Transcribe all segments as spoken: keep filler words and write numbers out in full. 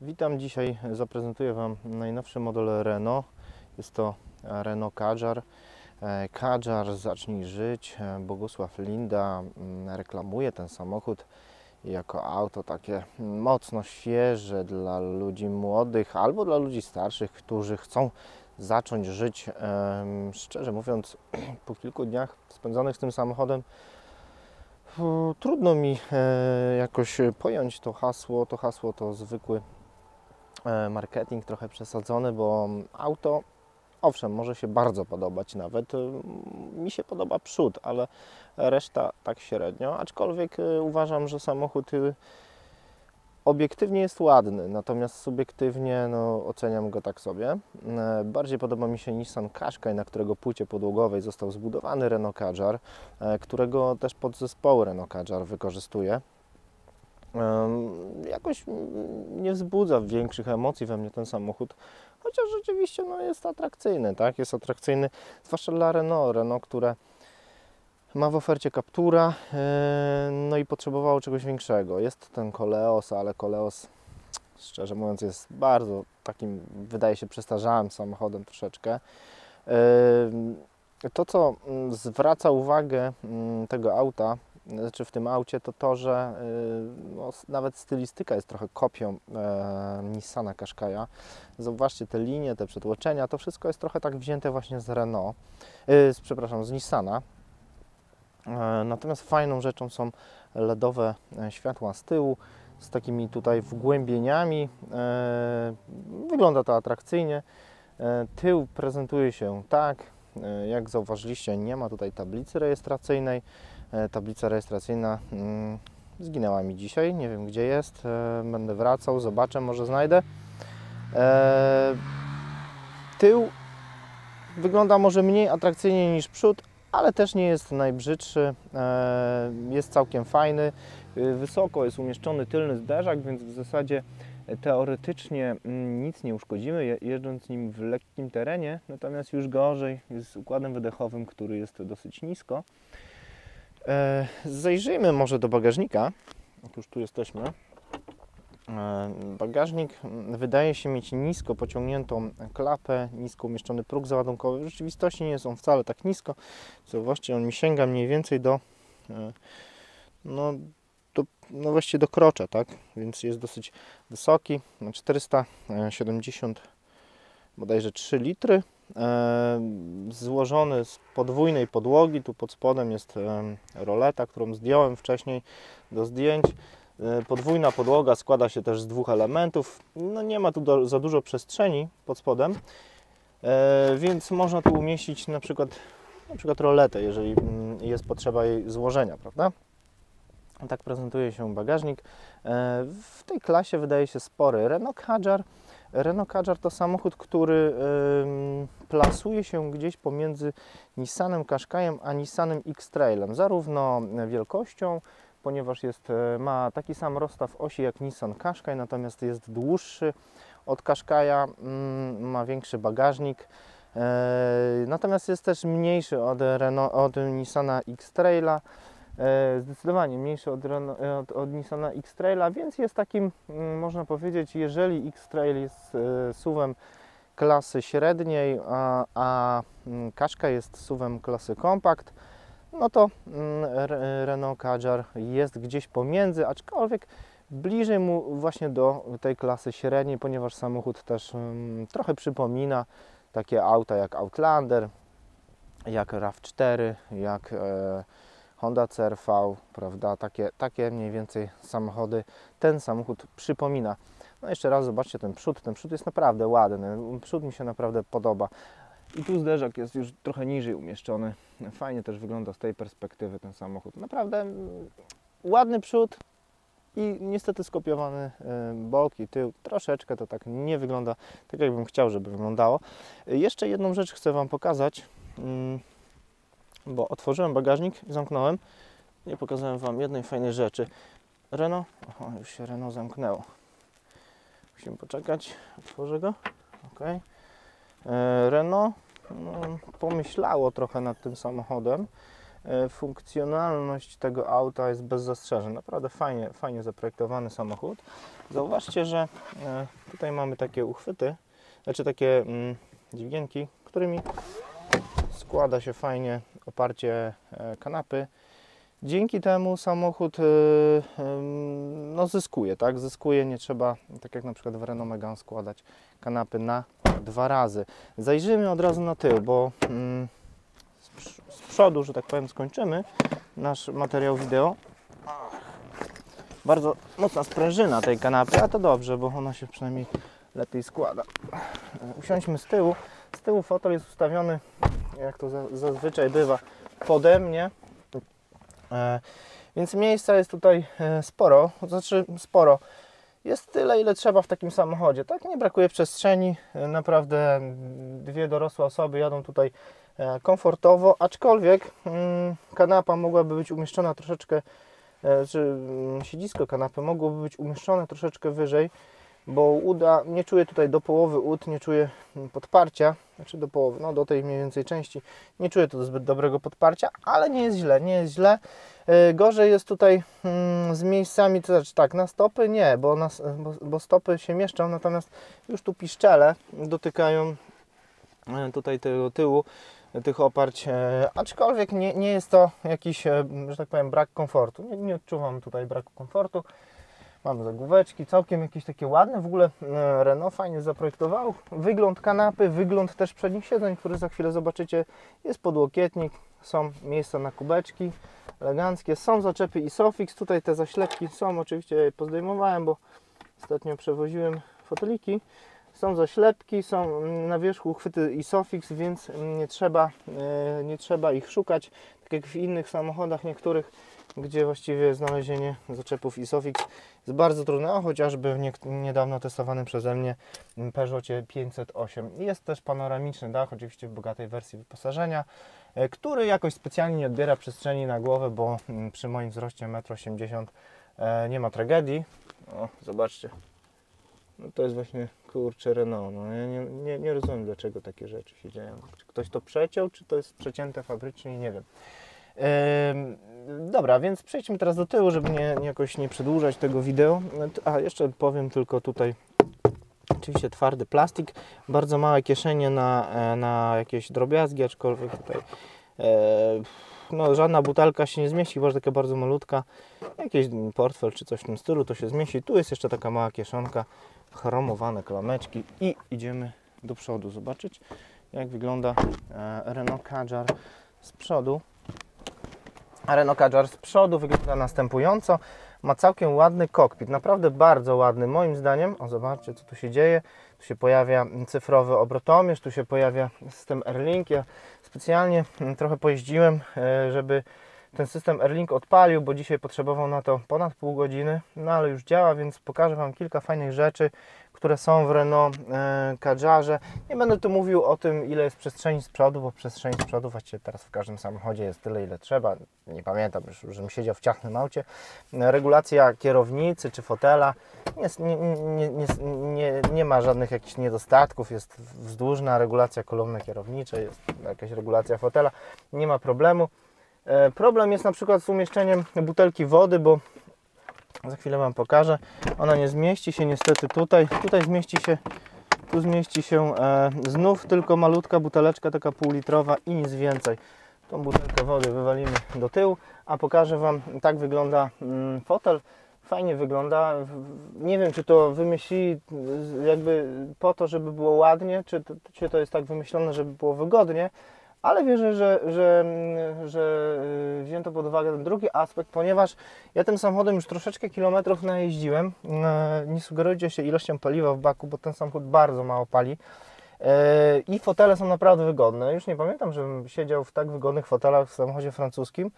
Witam, dzisiaj zaprezentuję Wam najnowszy model Renault. Jest to Renault Kadjar. Kadjar Zacznij żyć. Bogusław Linda reklamuje ten samochód jako auto takie mocno świeże dla ludzi młodych albo dla ludzi starszych, którzy chcą zacząć żyć. Szczerze mówiąc, po kilku dniach spędzonych tym samochodem trudno mi jakoś pojąć to hasło. To hasło to zwykły marketing, trochę przesadzony, bo auto, owszem, może się bardzo podobać, nawet mi się podoba przód, ale reszta tak średnio, aczkolwiek uważam, że samochód obiektywnie jest ładny, natomiast subiektywnie no, oceniam go tak sobie. Bardziej podoba mi się Nissan Qashqai, na którego płycie podłogowej został zbudowany Renault Kadjar, którego też podzespoły Renault Kadjar wykorzystuje. Jakoś nie wzbudza większych emocji we mnie ten samochód, chociaż rzeczywiście no, jest atrakcyjny, tak? Jest atrakcyjny, zwłaszcza dla Renault, Renault, które ma w ofercie Captura, no i potrzebowało czegoś większego. Jest ten Koleos, ale Koleos, szczerze mówiąc, jest bardzo takim, wydaje się, przestarzałym samochodem troszeczkę. To, co zwraca uwagę tego auta, znaczy w tym aucie, to to, że no, nawet stylistyka jest trochę kopią e, Nissana Qashqai'a. Zauważcie te linie, te przetłoczenia, to wszystko jest trochę tak wzięte właśnie z Renault, e, z, przepraszam, z Nissana. E, natomiast fajną rzeczą są ledowe światła z tyłu, z takimi tutaj wgłębieniami. E, wygląda to atrakcyjnie. E, tył prezentuje się tak, e, jak zauważyliście, nie ma tutaj tablicy rejestracyjnej. Tablica rejestracyjna mm, zginęła mi dzisiaj, nie wiem gdzie jest, e, będę wracał, zobaczę, może znajdę. E, tył wygląda może mniej atrakcyjnie niż przód, ale też nie jest najbrzydszy, e, jest całkiem fajny. Wysoko jest umieszczony tylny zderzak, więc w zasadzie teoretycznie nic nie uszkodzimy, jeżdżąc nim w lekkim terenie, natomiast już gorzej jest z układem wydechowym, który jest dosyć nisko. Zajrzyjmy może do bagażnika. Otóż tu jesteśmy. Bagażnik wydaje się mieć nisko pociągniętą klapę, nisko umieszczony próg załadunkowy. W rzeczywistości nie jest on wcale tak nisko. Zobaczcie, on mi sięga mniej więcej do no, do, no właściwie do krocza, tak? Więc jest dosyć wysoki. czterysta siedemdziesiąt bodajże trzy litry. E, złożony z podwójnej podłogi. Tu pod spodem jest e, roleta, którą zdjąłem wcześniej do zdjęć. E, podwójna podłoga składa się też z dwóch elementów. No nie ma tu do, za dużo przestrzeni pod spodem, e, więc można tu umieścić na przykład, na przykład roletę, jeżeli mm, jest potrzeba jej złożenia, prawda? Tak prezentuje się bagażnik. E, w tej klasie wydaje się spory. Renault Kadjar Renault Kadjar to samochód, który y, plasuje się gdzieś pomiędzy Nissanem Qashqai'em a Nissanem X-Trailem, zarówno wielkością, ponieważ jest, ma taki sam rozstaw osi jak Nissan Qashqai, natomiast jest dłuższy od Qashqai'a, y, ma większy bagażnik, y, natomiast jest też mniejszy od, Renault, od Nissana X-Traila. Zdecydowanie mniejszy od, od, od Nissana X-Traila, więc jest takim, można powiedzieć, jeżeli X-Trail jest suwem klasy średniej, a, a Qashqai jest suwem klasy kompakt, no to Renault Kadjar jest gdzieś pomiędzy, aczkolwiek bliżej mu właśnie do tej klasy średniej, ponieważ samochód też um, trochę przypomina takie auta jak Outlander, jak RAV cztery, jak e, Honda C R V, prawda, takie, takie mniej więcej samochody ten samochód przypomina. No jeszcze raz zobaczcie ten przód, ten przód jest naprawdę ładny, przód mi się naprawdę podoba. I tu zderzak jest już trochę niżej umieszczony, fajnie też wygląda z tej perspektywy ten samochód. Naprawdę ładny przód i niestety skopiowany bok i tył, troszeczkę to tak nie wygląda tak, jakbym chciał, żeby wyglądało. Jeszcze jedną rzecz chcę Wam pokazać, bo otworzyłem bagażnik, zamknąłem, nie pokazałem Wam jednej fajnej rzeczy. Renault, o, już się Renault zamknęło. Musimy poczekać, otworzę go. Ok. E, Renault no, pomyślało trochę nad tym samochodem. funkcjonalność tego auta jest bez zastrzeżeń. Naprawdę fajnie, fajnie zaprojektowany samochód. Zauważcie, że tutaj mamy takie uchwyty, znaczy takie mm, dźwigienki, którymi składa się fajnie oparcie kanapy. Dzięki temu samochód no, zyskuje, tak? Zyskuje, nie trzeba, tak jak na przykład w Renault Megane, składać kanapy na dwa razy. Zajrzyjmy od razu na tył, bo mm, z przodu, że tak powiem, skończymy nasz materiał wideo. Bardzo mocna sprężyna tej kanapy, a to dobrze, bo ona się przynajmniej lepiej składa. Usiądźmy z tyłu. Z tyłu fotel jest ustawiony, jak to zazwyczaj bywa, pode mnie. E, więc miejsca jest tutaj sporo, to znaczy sporo. Jest tyle, ile trzeba w takim samochodzie. Tak, nie brakuje przestrzeni. Naprawdę dwie dorosłe osoby jadą tutaj komfortowo, aczkolwiek mm, kanapa mogłaby być umieszczona troszeczkę, e, czy mm, siedzisko kanapy mogłoby być umieszczone troszeczkę wyżej, bo uda, nie czuję tutaj do połowy ud, nie czuję podparcia, znaczy do połowy, no do tej mniej więcej części, nie czuję tu zbyt dobrego podparcia, ale nie jest źle, nie jest źle. E, gorzej jest tutaj mm, z miejscami, to znaczy tak, na stopy nie, bo, na, bo, bo stopy się mieszczą, natomiast już tu piszczele dotykają e, tutaj tego tyłu, tych oparć, e, aczkolwiek nie, nie jest to jakiś, e, że tak powiem, brak komfortu, nie, nie odczuwam tutaj braku komfortu. Mamy zagłóweczki, całkiem jakieś takie ładne, w ogóle e, Renault fajnie zaprojektował. Wygląd kanapy, wygląd też przednich siedzeń, który za chwilę zobaczycie. Jest podłokietnik, są miejsca na kubeczki eleganckie, są zaczepy Isofix, tutaj te zaślepki są, oczywiście je pozdejmowałem, bo ostatnio przewoziłem foteliki. Są zaślepki, są na wierzchu uchwyty Isofix, więc nie trzeba, e, nie trzeba ich szukać, tak jak w innych samochodach niektórych, gdzie właściwie znalezienie zaczepów Isofix jest bardzo trudne, a chociażby w nie, niedawno testowanym przeze mnie Peugeotie pięćset osiem. Jest też panoramiczny dach, oczywiście w bogatej wersji wyposażenia, który jakoś specjalnie nie odbiera przestrzeni na głowę, bo przy moim wzroście jeden osiemdziesiąt m nie ma tragedii. O, zobaczcie. No to jest właśnie, kurczę, Renault. No, ja nie, nie, nie rozumiem, dlaczego takie rzeczy się dzieją. Czy ktoś to przeciął, czy to jest przecięte fabrycznie, nie wiem. Yy, dobra, więc przejdźmy teraz do tyłu, żeby nie, nie jakoś nie przedłużać tego wideo. A jeszcze powiem tylko tutaj, oczywiście twardy plastik, bardzo małe kieszenie na, na jakieś drobiazgi, aczkolwiek tutaj yy, no, żadna butelka się nie zmieści, bo taka bardzo malutka, jakiś portfel czy coś w tym stylu to się zmieści. Tu jest jeszcze taka mała kieszonka, chromowane klameczki i idziemy do przodu zobaczyć, jak wygląda Renault Kadjar z przodu. A Renault Kadjar z przodu wygląda następująco. Ma całkiem ładny kokpit, naprawdę bardzo ładny moim zdaniem. O, zobaczcie, co tu się dzieje. Tu się pojawia cyfrowy obrotomierz, tu się pojawia system AirLink. Ja specjalnie trochę pojeździłem, żeby ten system AirLink odpalił, bo dzisiaj potrzebował na to ponad pół godziny, no ale już działa, więc pokażę Wam kilka fajnych rzeczy, które są w Renault e, Kadjarze. Nie będę tu mówił o tym, ile jest przestrzeni z przodu, bo przestrzeni z przodu właściwie teraz w każdym samochodzie jest tyle, ile trzeba. Nie pamiętam już, żebym siedział w ciachnym aucie. Regulacja kierownicy czy fotela, nie, nie, nie, nie, nie ma żadnych jakichś niedostatków, jest wzdłużna regulacja kolumny kierowniczej, jest jakaś regulacja fotela, nie ma problemu. E, problem jest na przykład z umieszczeniem butelki wody, bo za chwilę Wam pokażę. Ona nie zmieści się niestety tutaj. Tutaj zmieści się, tu zmieści się e, znów tylko malutka buteleczka, taka półlitrowa i nic więcej. Tą butelkę wody wywalimy do tyłu, a pokażę Wam, tak wygląda mm, fotel. Fajnie wygląda. Nie wiem, czy to wymyślili jakby po to, żeby było ładnie, czy to, czy to jest tak wymyślone, żeby było wygodnie. Ale wierzę, że, że, że wzięto pod uwagę ten drugi aspekt, ponieważ ja tym samochodem już troszeczkę kilometrów najeździłem. Nie sugerujcie się ilością paliwa w baku, bo ten samochód bardzo mało pali. I fotele są naprawdę wygodne. Już nie pamiętam, żebym siedział w tak wygodnych fotelach w samochodzie francuskim.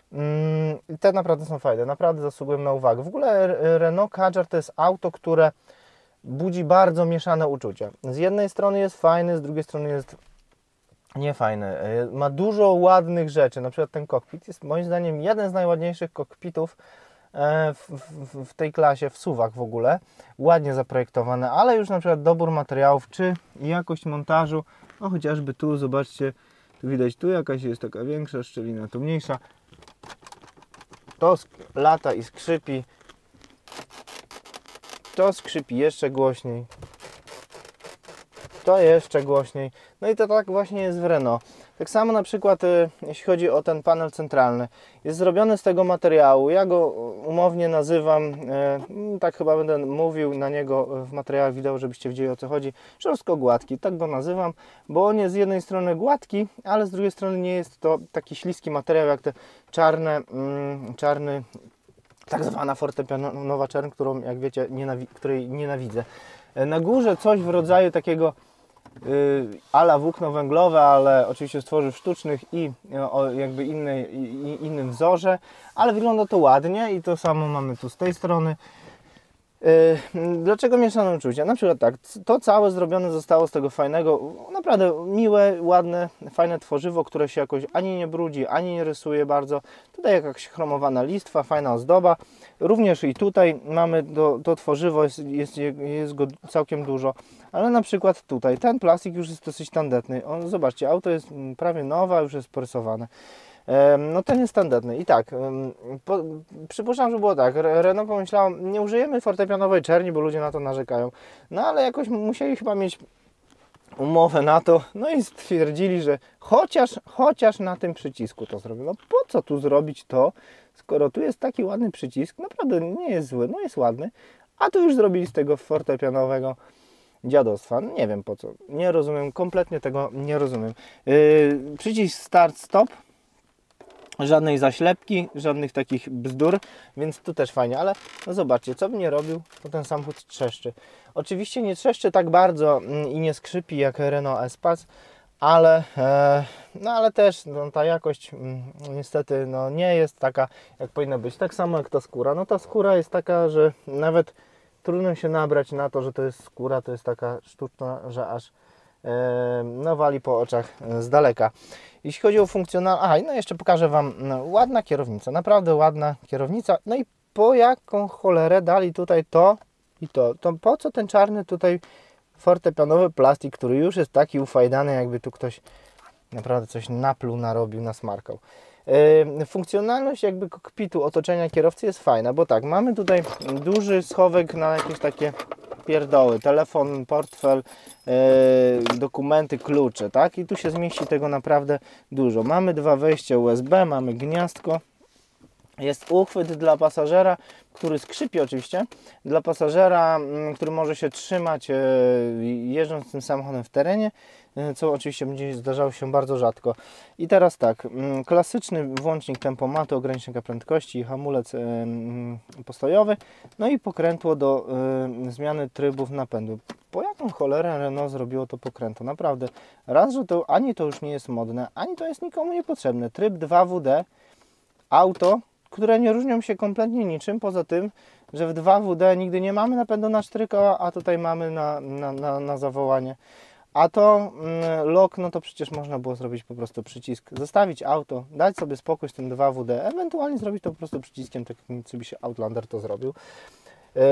I te naprawdę są fajne, naprawdę zasługują na uwagę. W ogóle Renault Kadjar to jest auto, które budzi bardzo mieszane uczucia. Z jednej strony jest fajny, z drugiej strony jest nie fajny. Ma dużo ładnych rzeczy, na przykład ten kokpit jest moim zdaniem jeden z najładniejszych kokpitów w, w, w tej klasie, w suwach w ogóle. Ładnie zaprojektowany, ale już na przykład dobór materiałów czy jakość montażu, no chociażby tu zobaczcie Tu widać, tu jakaś jest taka większa szczelina, tu mniejsza. To lata i skrzypi. To skrzypi jeszcze głośniej. To jeszcze głośniej. No i to tak właśnie jest w Renault. Tak samo na przykład y, jeśli chodzi o ten panel centralny. Jest zrobiony z tego materiału. Ja go umownie nazywam, y, tak chyba będę mówił na niego w materiałach wideo, żebyście wiedzieli, o co chodzi. Szorstko gładki. Tak go nazywam, bo on jest z jednej strony gładki, ale z drugiej strony nie jest to taki śliski materiał jak te czarne, mm, czarny, tak zwana fortepianowa czerń, którą, jak wiecie, nienawi której nienawidzę. Na górze coś w rodzaju takiego yy, ala włókno węglowe, ale oczywiście z tworzyw sztucznych i o jakby innej, i, innym wzorze, ale wygląda to ładnie i to samo mamy tu z tej strony. Yy, dlaczego mieszane uczucia? Na przykład tak, to całe zrobione zostało z tego fajnego, naprawdę miłe, ładne, fajne tworzywo, które się jakoś ani nie brudzi, ani nie rysuje bardzo. Tutaj jakaś chromowana listwa, fajna ozdoba. Również i tutaj mamy to, to tworzywo, jest, jest, jest go całkiem dużo, ale na przykład tutaj ten plastik już jest dosyć tandetny. On, zobaczcie, auto jest prawie nowe, już jest porysowane. No ten jest tandetny i tak, po, przypuszczam, że było tak, Renault pomyślało, nie użyjemy fortepianowej czerni, bo ludzie na to narzekają, no ale jakoś musieli chyba mieć umowę na to, no i stwierdzili, że chociaż, chociaż na tym przycisku to zrobią. No po co tu zrobić to, skoro tu jest taki ładny przycisk, naprawdę nie jest zły, no jest ładny, a tu już zrobili z tego fortepianowego dziadostwa. No nie wiem po co, nie rozumiem, kompletnie tego nie rozumiem. Yy, przycisk start, stop. Żadnej zaślepki, żadnych takich bzdur, więc tu też fajnie, ale no zobaczcie, co bym nie robił, to ten samochód trzeszczy. Oczywiście nie trzeszczy tak bardzo i nie skrzypi jak Renault Espace, ale, e, no ale też no, ta jakość mm, niestety no, nie jest taka, jak powinna być. Tak samo jak ta skóra. No ta skóra jest taka, że nawet trudno się nabrać na to, że to jest skóra, to jest taka sztuczna, że aż e, no, wali po oczach z daleka. Jeśli chodzi o funkcjonalność, aha, no jeszcze pokażę Wam, no, ładna kierownica, naprawdę ładna kierownica. No i po jaką cholerę dali tutaj to i to. To po co ten czarny tutaj fortepianowy plastik, który już jest taki ufajdany, jakby tu ktoś naprawdę coś napluł, narobił, nasmarkał. Yy, funkcjonalność jakby kokpitu, otoczenia kierowcy jest fajna, bo tak, mamy tutaj duży schowek na jakieś takie pierdoły, telefon, portfel, yy, dokumenty, klucze, tak? I tu się zmieści tego naprawdę dużo. Mamy dwa wejścia U S B, mamy gniazdko, jest uchwyt dla pasażera, który skrzypi oczywiście, dla pasażera, który może się trzymać jeżdżąc tym samochodem w terenie, co oczywiście będzie zdarzało się bardzo rzadko. I teraz tak, klasyczny włącznik tempomatu, ogranicznika prędkości, hamulec postojowy, no i pokrętło do zmiany trybów napędu. Po jaką cholerę Renault zrobiło to pokrętło? Naprawdę, raz, że to ani to już nie jest modne, ani to jest nikomu niepotrzebne. Tryb dwa W D, auto, które nie różnią się kompletnie niczym, poza tym, że w dwa W D nigdy nie mamy napędu na cztery koła, a tutaj mamy na, na, na, na zawołanie. A to mm, lock, no to przecież można było zrobić po prostu przycisk, zostawić auto, dać sobie spokój z tym dwa W D, ewentualnie zrobić to po prostu przyciskiem, tak jak Mitsubishi Outlander to zrobił. Yy,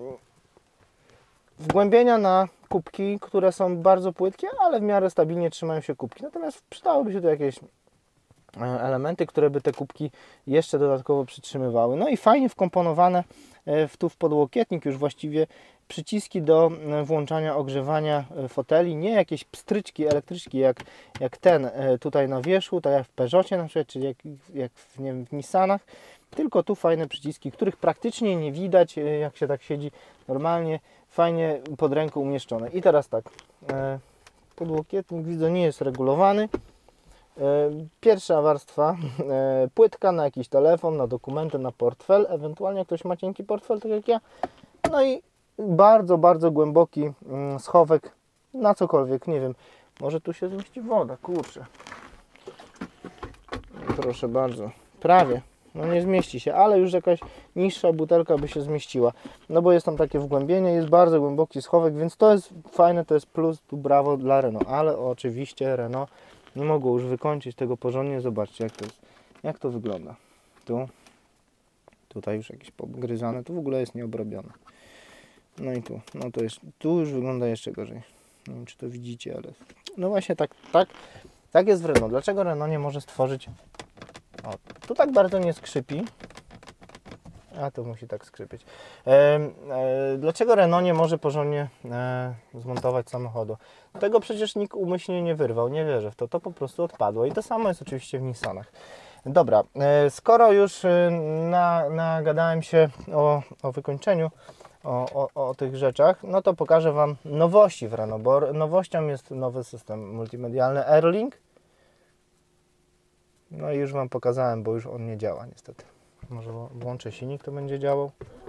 wgłębienia na kubki, które są bardzo płytkie, ale w miarę stabilnie trzymają się kubki. Natomiast przydałoby się tu jakieś elementy, które by te kubki jeszcze dodatkowo przytrzymywały. No i fajnie wkomponowane w, tu w podłokietnik już właściwie przyciski do włączania ogrzewania foteli, nie jakieś pstryczki, elektryczki jak, jak ten tutaj na wierzchu, tak jak w Peugeotie na przykład, czy jak, jak w, nie wiem, w Nissanach, tylko tu fajne przyciski, których praktycznie nie widać, jak się tak siedzi normalnie, fajnie pod ręką umieszczone. I teraz tak, podłokietnik widzę nie jest regulowany. Pierwsza warstwa, płytka na jakiś telefon, na dokumenty, na portfel, ewentualnie jak ktoś ma cienki portfel, tak jak ja. No i bardzo, bardzo głęboki schowek na cokolwiek, nie wiem, może tu się zmieści woda, kurczę. Proszę bardzo, prawie, no nie zmieści się, ale już jakaś niższa butelka by się zmieściła. No bo jest tam takie wgłębienie, jest bardzo głęboki schowek, więc to jest fajne, to jest plus, tu brawo dla Renault, ale oczywiście Renault nie mogło już wykończyć tego porządnie. Zobaczcie, jak to jest, jak to wygląda. Tu, tutaj już jakieś pogryzane, tu w ogóle jest nieobrobione. No i tu, no to jest, tu już wygląda jeszcze gorzej. Nie wiem, czy to widzicie, ale no właśnie tak, tak Tak jest w Renault. Dlaczego Renault nie może stworzyć... O, tu tak bardzo nie skrzypi. A to musi tak skrzypieć. E, e, dlaczego Renault nie może porządnie e, zmontować samochodu? Tego przecież nikt umyślnie nie wyrwał, nie wierzę w to. To po prostu odpadło. I to samo jest oczywiście w Nissanach. Dobra, e, skoro już e, na, nagadałem się o, o wykończeniu, o, o, o tych rzeczach, no to pokażę Wam nowości w Renault, bo nowością jest nowy system multimedialny Airlink. No i już Wam pokazałem, bo już on nie działa niestety. Może włączę silnik, to będzie działał.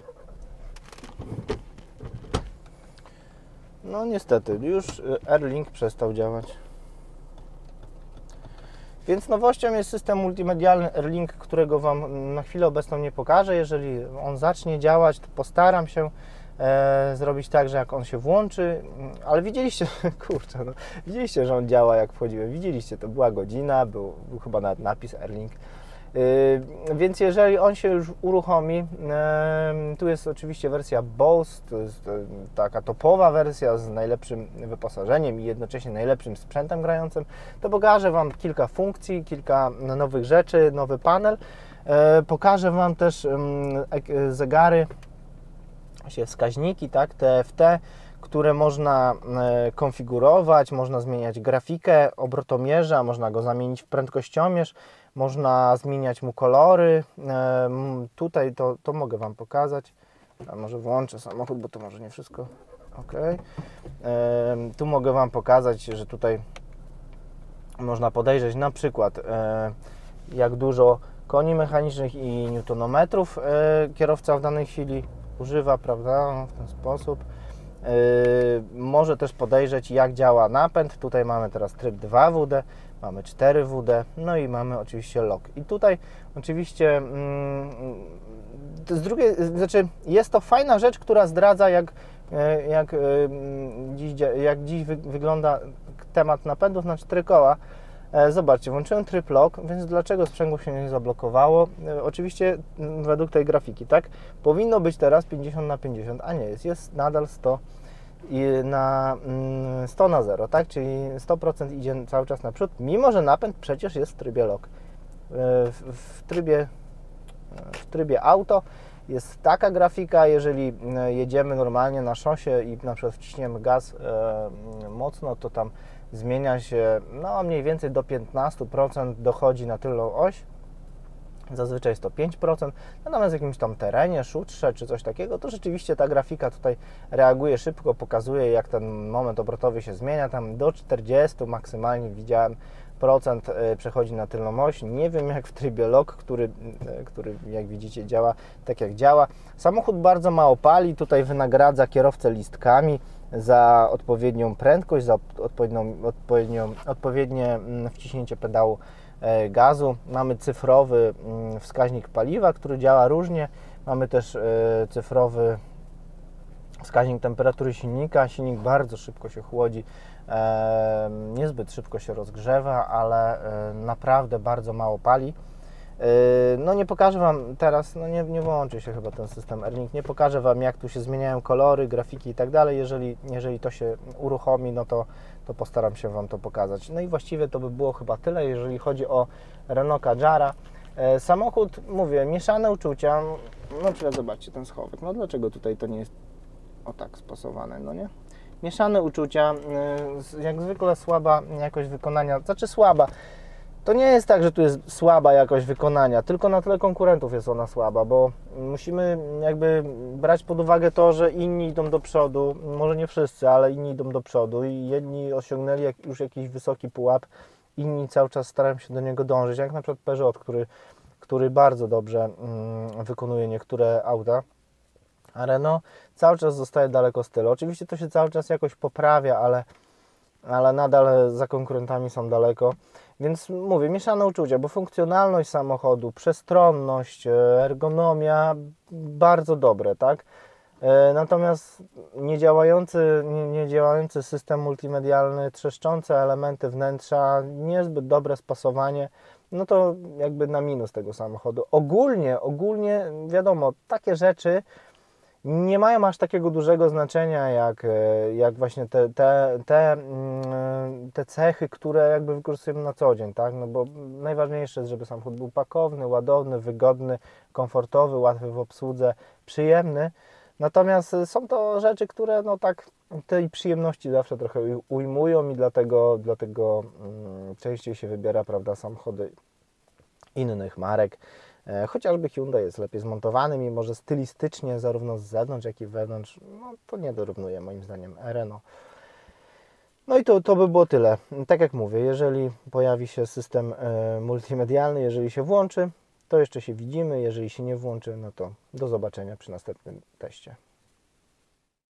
No niestety, już Airlink przestał działać. Więc nowością jest system multimedialny Airlink, którego Wam na chwilę obecną nie pokażę. Jeżeli on zacznie działać, to postaram się e, zrobić tak, że jak on się włączy, ale widzieliście, kurczę, no, widzieliście, że on działa jak wchodziłem. Widzieliście, to była godzina, był, był chyba nawet napis Airlink. Yy, więc jeżeli on się już uruchomi, yy, tu jest oczywiście wersja Bose, to jest yy, taka topowa wersja z najlepszym wyposażeniem i jednocześnie najlepszym sprzętem grającym, to pokażę Wam kilka funkcji, kilka nowych rzeczy, nowy panel. Yy, pokażę Wam też yy, zegary, wskaźniki, tak, T F T, które można yy, konfigurować, można zmieniać grafikę obrotomierza, można go zamienić w prędkościomierz, można zmieniać mu kolory. E, tutaj to, to mogę Wam pokazać. A może włączę samochód, bo to może nie wszystko. Ok. E, tu mogę Wam pokazać, że tutaj można podejrzeć na przykład e, jak dużo koni mechanicznych i newtonometrów e, kierowca w danej chwili używa, prawda, w ten sposób. E, może też podejrzeć, jak działa napęd. Tutaj mamy teraz tryb dwa W D. Mamy cztery W D, no i mamy oczywiście lock. I tutaj oczywiście mm, z drugiej, znaczy jest to fajna rzecz, która zdradza, jak, jak, dziś, jak dziś wy, wygląda temat napędów na cztery koła. Zobaczcie, włączyłem tryb lock, więc dlaczego sprzęgło się nie zablokowało? Oczywiście według tej grafiki, tak? Powinno być teraz pięćdziesiąt na pięćdziesiąt, a nie jest, jest nadal sto i na sto na zero, tak? Czyli sto procent idzie cały czas naprzód, mimo że napęd przecież jest w trybie lock. W, w, trybie, w trybie auto jest taka grafika, jeżeli jedziemy normalnie na szosie i na przykład wciśniemy gaz e, mocno, to tam zmienia się, no mniej więcej do piętnastu procent dochodzi na tylną oś. Zazwyczaj jest to pięć procent, natomiast w jakimś tam terenie, szutrze czy coś takiego, to rzeczywiście ta grafika tutaj reaguje szybko, pokazuje, jak ten moment obrotowy się zmienia, tam do czterdziestu maksymalnie widziałem procent przechodzi na tylną oś. Nie wiem jak w trybie lock, który, który jak widzicie działa tak jak działa. Samochód bardzo mało pali, tutaj wynagradza kierowcę listkami za odpowiednią prędkość, za odpowiednią, odpowiednią, odpowiednie wciśnięcie pedału gazu. Mamy cyfrowy wskaźnik paliwa, który działa różnie. Mamy też cyfrowy wskaźnik temperatury silnika. Silnik bardzo szybko się chłodzi, niezbyt szybko się rozgrzewa, ale naprawdę bardzo mało pali. No nie pokażę Wam teraz, no nie, nie włączy się chyba ten system Airlink, nie pokażę Wam jak tu się zmieniają kolory, grafiki i tak dalej. Jeżeli, jeżeli to się uruchomi, no to, to postaram się Wam to pokazać. No i właściwie to by było chyba tyle, jeżeli chodzi o Renault Kadżara. Samochód, mówię, mieszane uczucia, na przykład zobaczcie ten schowek, no dlaczego tutaj to nie jest o tak spasowane, no nie? Mieszane uczucia, jak zwykle słaba jakość wykonania, znaczy słaba. To nie jest tak, że tu jest słaba jakość wykonania, tylko na tle konkurentów jest ona słaba, bo musimy jakby brać pod uwagę to, że inni idą do przodu, może nie wszyscy, ale inni idą do przodu i jedni osiągnęli już jakiś wysoki pułap, inni cały czas starają się do niego dążyć, jak na przykład Peugeot, który, który bardzo dobrze mm, wykonuje niektóre auta, a Renault cały czas zostaje daleko z tyłu. Oczywiście to się cały czas jakoś poprawia, ale, ale nadal za konkurentami są daleko. Więc mówię, mieszane uczucia, bo funkcjonalność samochodu, przestronność, ergonomia bardzo dobre, tak? Natomiast niedziałający, nie, niedziałający system multimedialny, trzeszczące elementy wnętrza, niezbyt dobre spasowanie, no to jakby na minus tego samochodu. Ogólnie, ogólnie wiadomo, takie rzeczy nie mają aż takiego dużego znaczenia jak, e, jak właśnie te, te, te, mm, te cechy, które jakby wykorzystujemy na co dzień, tak? No bo najważniejsze jest, żeby samochód był pakowny, ładowny, wygodny, komfortowy, łatwy w obsłudze, przyjemny. Natomiast są to rzeczy, które no tak tej przyjemności zawsze trochę ujmują i dlatego, dlatego mm, częściej się wybiera, prawda, samochody innych marek. E, chociażby Hyundai jest lepiej zmontowany, mimo że stylistycznie zarówno z zewnątrz, jak i wewnątrz, no to nie dorównuje moim zdaniem Renault. No i to, to by było tyle. Tak jak mówię, jeżeli pojawi się system e, multimedialny, jeżeli się włączy, to jeszcze się widzimy, jeżeli się nie włączy, no to do zobaczenia przy następnym teście.